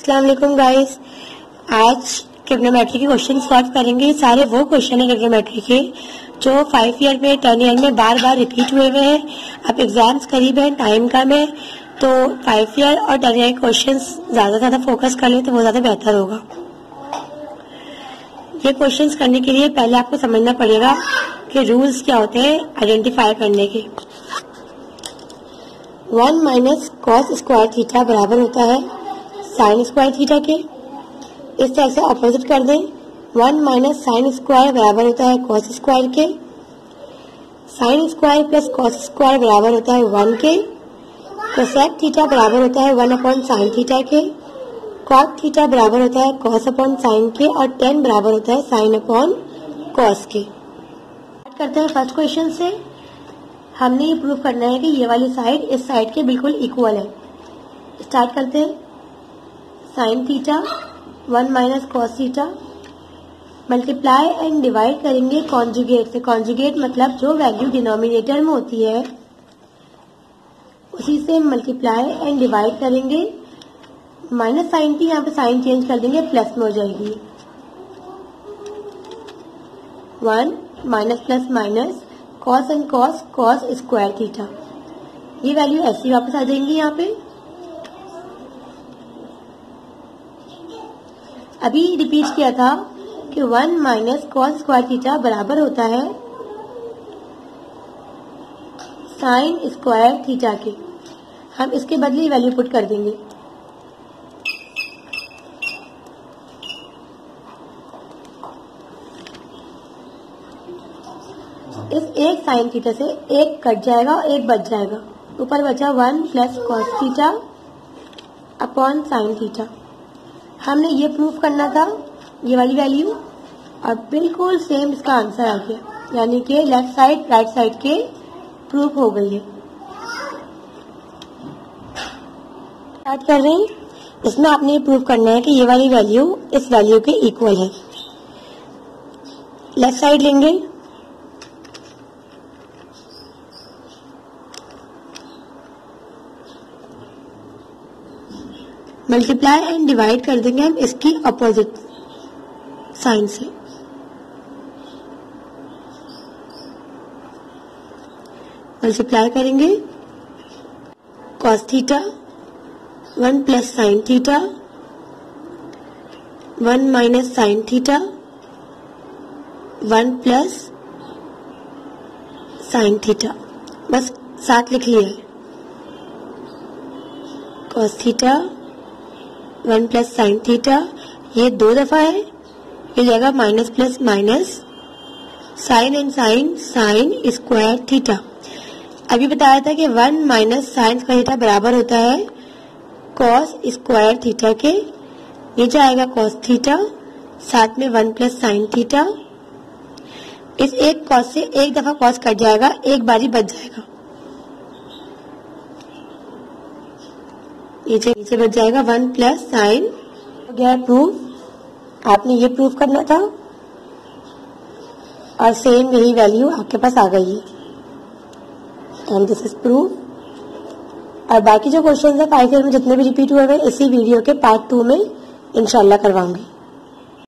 अस्सलाम वालेकुम गाइस। आज ट्रिग्नोमेट्री के क्वेश्चन सॉल्व करेंगे। सारे वो क्वेश्चन है ट्रिग्नोमेट्री के जो 5 ईयर में 10 ईयर में बार बार रिपीट हुए हुए हैं। अब एग्जाम्स करीब हैं, टाइम कम है, तो 5 ईयर और 10 ईयर के क्वेश्चन ज्यादा फोकस कर ले तो वो ज्यादा बेहतर होगा। ये क्वेश्चंस करने के लिए पहले आपको समझना पड़ेगा कि रूल्स क्या होते हैं आइडेंटिफाई करने के। 1 माइनस कॉस स्क्वायर थीटा बराबर होता है साइन स्क्वायर थीटा के। इस तरह से ऑपोजिट कर दें। 1 माइनस साइन स्क्वायर बराबर होता है कॉस स्क्वायर के। Sine square plus cos square बराबर होता है 1 के। कोसेक थीटा बराबर होता है 1 अपॉन साइन थीटा के। कॉट थीटा बराबर होता है कॉस अपॉन साइन के और tan बराबर होता है साइन अपॉन कॉस के। स्टार्ट करते हैं फर्स्ट क्वेश्चन से। हमने ये प्रूव करना है कि ये वाली साइड इस साइड के बिल्कुल इक्वल है। स्टार्ट करते हैं। Sine theta 1 minus cos theta multiply and divide करेंगे कॉन्जुगेट से। कॉन्जुगेट मतलब जो वैल्यू डिनोमिनेटर में होती है उसी से मल्टीप्लाई एंड डिवाइड करेंगे। माइनस साइन थी, यहाँ पे साइन चेंज कर देंगे, प्लस में हो जाएगी। 1 minus plus minus cos and cos cos square theta. ये वैल्यू ऐसी वापस आ जाएंगी यहाँ पे। अभी रिपीट किया था कि 1 माइनस कॉस स्क्वायर थीटा बराबर होता है साइन स्क्वायर थीटा के। हम इसके बदले वैल्यू पुट कर देंगे। इस एक साइन थीटा से एक कट जाएगा और एक बच जाएगा। ऊपर बचा 1 plus cos theta upon sine theta. हमने ये प्रूफ करना था, ये वाली वैल्यू, और बिल्कुल सेम इसका आंसर आ गया, यानी कि लेफ्ट साइड राइट साइड के प्रूफ हो गई है। स्टार्ट कर रहे हैं। इसमें आपने ये प्रूफ करना है कि ये वाली वैल्यू इस वैल्यू के इक्वल है। लेफ्ट साइड लेंगे, मल्टीप्लाई एंड डिवाइड कर देंगे हम इसकी अपोजिट साइन से। मल्टीप्लाई करेंगे cos theta 1 plus sine theta 1 minus sine theta 1 plus sine theta, बस साथ लिख लिया है। Cos theta 1 plus sine theta, ये 2 दफा है, ये जाएगा minus plus minus sine and sine sine square theta. अभी बताया था कि 1 माइनस साइन स्क्वायर थीटा बराबर होता है कॉस स्क्वायर थीटा के। ये जाएगा कॉस थीटा, साथ में 1 प्लस साइन थीटा। इस एक कॉस से एक दफा कॉस कट जाएगा, एक बारी बच जाएगा, नीचे बच जाएगा 1 प्लस साइन। हो गया प्रूफ। आपने ये प्रूफ करना था और सेम यही वैल्यू आपके पास आ गई है। And this is proof. और बाकी जो क्वेश्चन है 5 ईयर में जितने भी रिपीट हुए हैं इसी वीडियो के पार्ट 2 में इंशाल्लाह करवाऊंगी।